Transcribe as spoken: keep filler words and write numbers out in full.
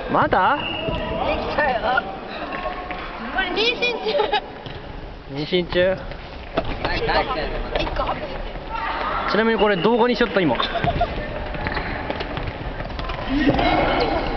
まだ？ できたよ。これ妊娠中。 妊娠中？ いっこ。 ちなみにこれ動画にしちゃった今。